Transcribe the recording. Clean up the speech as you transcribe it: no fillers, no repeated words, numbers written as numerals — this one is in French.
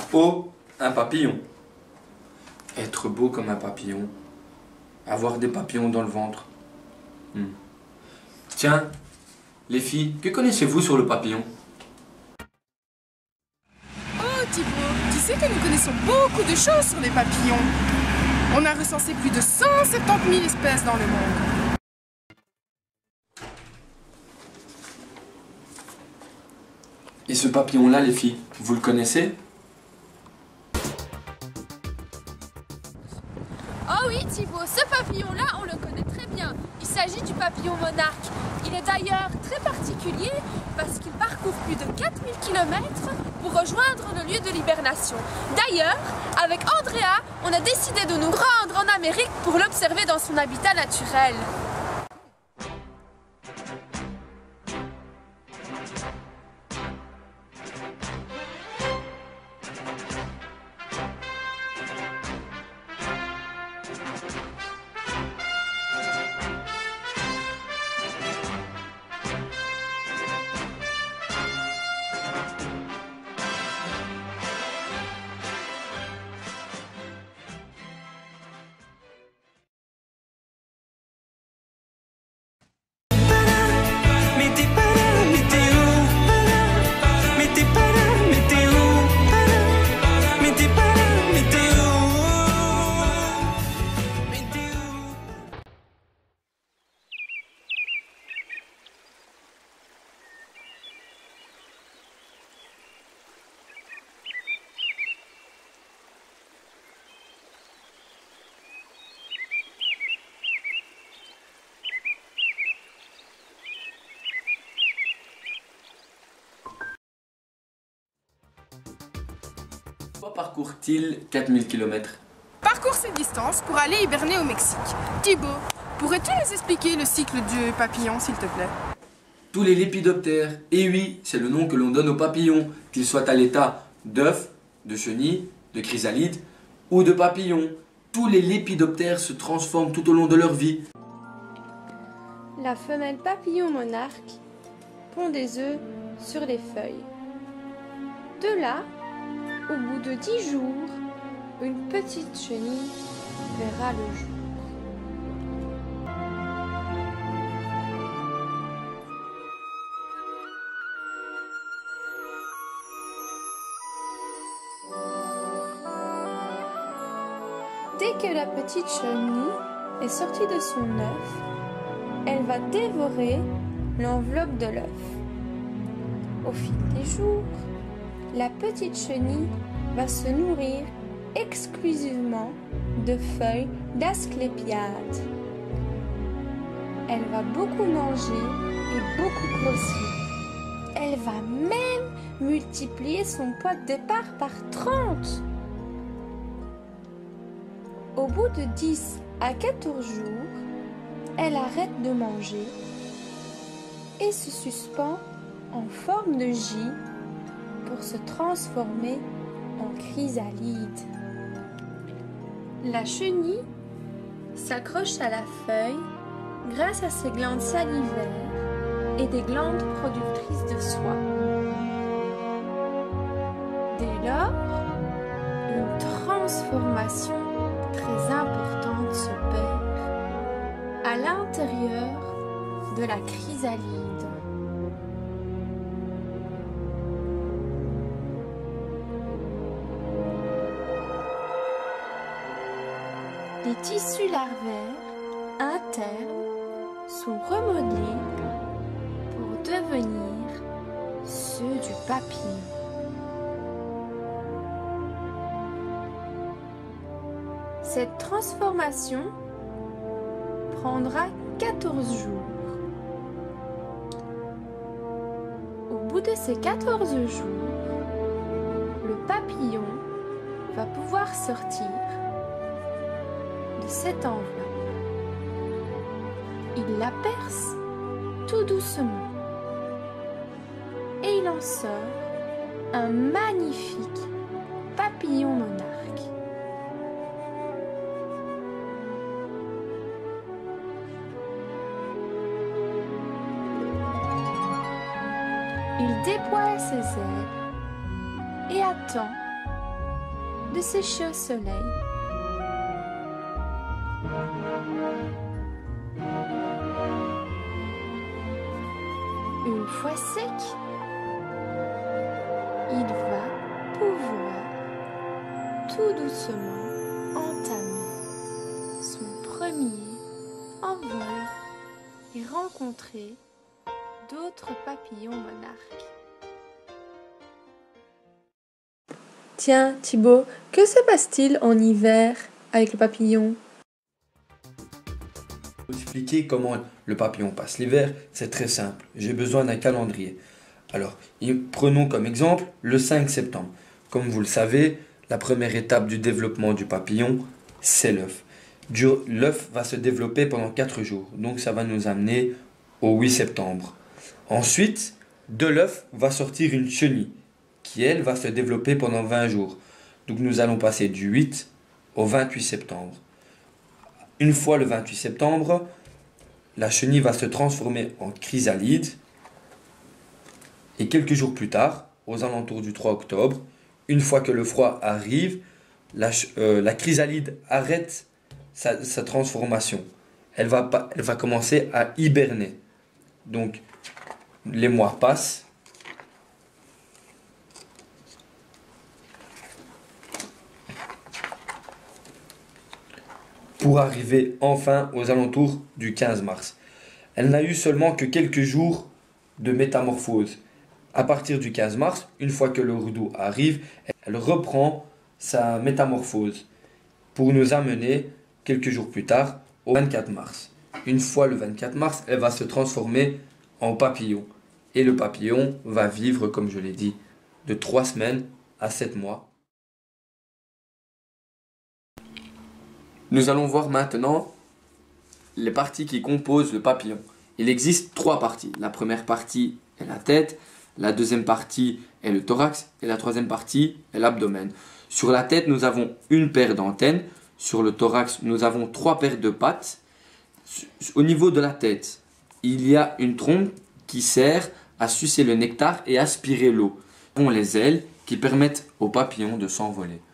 Oh, un papillon. Être beau comme un papillon. Avoir des papillons dans le ventre. Tiens, les filles, que connaissez-vous sur le papillon? Oh Thibaut, tu sais que nous connaissons beaucoup de choses sur les papillons. On a recensé plus de 170 000 espèces dans le monde. Et ce papillon-là, les filles, vous le connaissez? Oh oui Thibaut, ce papillon-là, on le connaît très bien. Il s'agit du papillon monarque. Il est d'ailleurs très particulier parce qu'il parcourt plus de 4000 km pour rejoindre le lieu de l'hibernation. D'ailleurs, avec Andrea, on a décidé de nous rendre en Amérique pour l'observer dans son habitat naturel. Pourquoi parcourt-il 4000 km? Parcours ces distances pour aller hiberner au Mexique. Thibaut, pourrais-tu nous expliquer le cycle du papillon, s'il te plaît? Tous les lépidoptères, et oui, c'est le nom que l'on donne aux papillons, qu'ils soient à l'état d'œuf, de chenille, de chrysalide ou de papillon. Tous les lépidoptères se transforment tout au long de leur vie. La femelle papillon monarque pond des œufs sur les feuilles. De là, au bout de 10 jours, une petite chenille verra le jour. Dès que la petite chenille est sortie de son œuf, elle va dévorer l'enveloppe de l'œuf. Au fil des jours, la petite chenille va se nourrir exclusivement de feuilles d'asclépiade. Elle va beaucoup manger et beaucoup grossir. Elle va même multiplier son poids de départ par 30. Au bout de 10 à 14 jours, elle arrête de manger et se suspend en forme de J pour se transformer en chrysalide. La chenille s'accroche à la feuille grâce à ses glandes salivaires et des glandes productrices de soie. Dès lors, une transformation très importante s'opère à l'intérieur de la chrysalide. Les tissus larvaires internes sont remodelés pour devenir ceux du papillon. Cette transformation prendra 14 jours. Au bout de ces 14 jours, le papillon va pouvoir sortir de cette enveloppe. Il la perce tout doucement et il en sort un magnifique papillon monarque. Il déploie ses ailes et attend de sécher au soleil. Une fois sec, il va pouvoir tout doucement entamer son premier envol et rencontrer d'autres papillons monarques. Tiens, Thibaut, que se passe-t-il en hiver avec le papillon? Pour expliquer comment le papillon passe l'hiver, c'est très simple. J'ai besoin d'un calendrier. Alors, prenons comme exemple le 5 septembre. Comme vous le savez, la première étape du développement du papillon, c'est l'œuf. L'œuf va se développer pendant 4 jours. Donc, ça va nous amener au 8 septembre. Ensuite, de l'œuf va sortir une chenille qui, elle, va se développer pendant 20 jours. Donc, nous allons passer du 8 au 28 septembre. Une fois le 28 septembre, la chenille va se transformer en chrysalide. Et quelques jours plus tard, aux alentours du 3 octobre, une fois que le froid arrive, la chrysalide arrête sa transformation. Elle va commencer à hiberner. Donc, les mois passent. Pour arriver enfin aux alentours du 15 mars. Elle n'a eu seulement que quelques jours de métamorphose. À partir du 15 mars, une fois que le rideau arrive, elle reprend sa métamorphose pour nous amener quelques jours plus tard au 24 mars. Une fois le 24 mars, elle va se transformer en papillon. Et le papillon va vivre, comme je l'ai dit, de 3 semaines à 7 mois. Nous allons voir maintenant les parties qui composent le papillon. Il existe 3 parties. La première partie est la tête, la deuxième partie est le thorax et la troisième partie est l'abdomen. Sur la tête, nous avons une paire d'antennes. Sur le thorax, nous avons 3 paires de pattes. Au niveau de la tête, il y a une trompe qui sert à sucer le nectar et aspirer l'eau. Nous avons les ailes qui permettent au papillon de s'envoler.